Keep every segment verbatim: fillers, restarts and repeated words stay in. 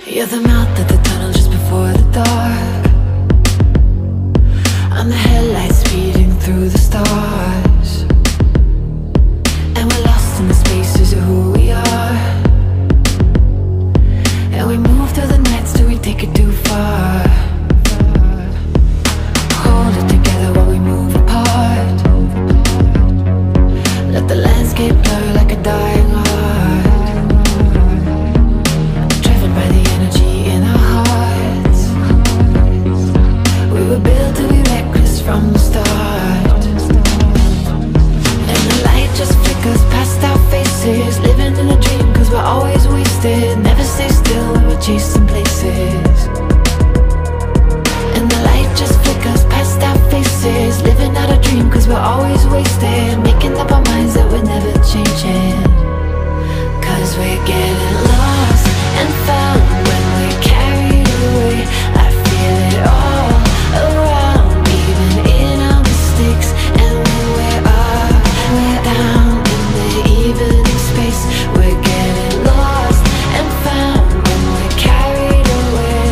You're the mouth of the tunnel just before the dark. I'm the headlights speeding through the stars, and we're lost in the spaces of who we are. And we move through the nights till we take it too far. Hold it together while we move apart. Let the landscape blur like a dying heart. Driven by the energy in our hearts. We were built to be reckless from the start. And the light just flickers past our faces, living in a dream cause we're always wasted. Never stay still when we're chasing places. And the light just flickers past our faces, living out a dream cause we're always wasted. Making up our minds that we're never changing, cause we're getting lost and found when we're carried away. I feel it all around, even in our mistakes. And when we are, we're down in the evening space. We're getting lost and found when we're carried away.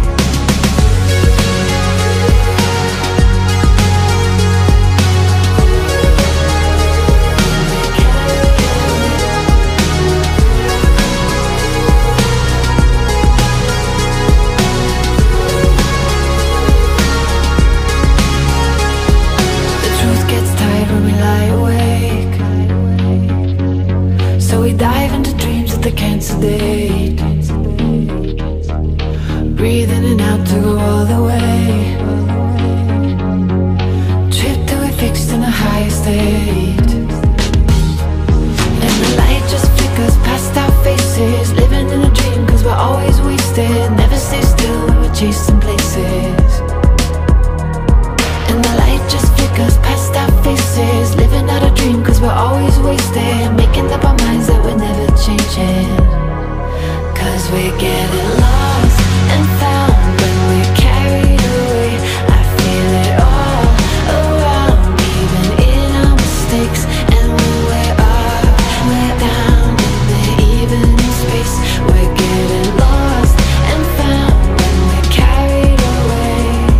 The truth gets tired when we lie awake, so we dive into dreams that they can't sedate. Breathe in and out to go all the way. Trip till we're fixed in a higher state. And the light just flickers past our faces, living in a dream cause we're always wasted. Never stay still when we're chasing places. And the light just flickers past our faces, living out a dream cause we're always wasted. Making up our minds that we're never changing, cause we're getting lost and found when we're carried away. I feel it all around, even in our mistakes. And when we are, we're down in the evening space. We're getting lost and found when we're carried away.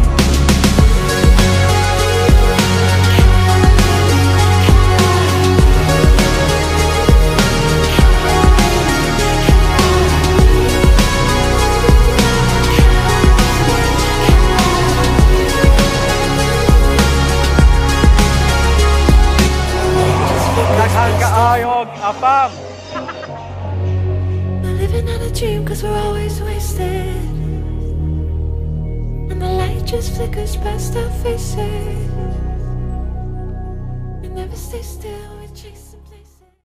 Daghang kaayog apam. We're living out a dream cause we're always wasted. And the light just flickers past our faces. We never stay still, we're chasing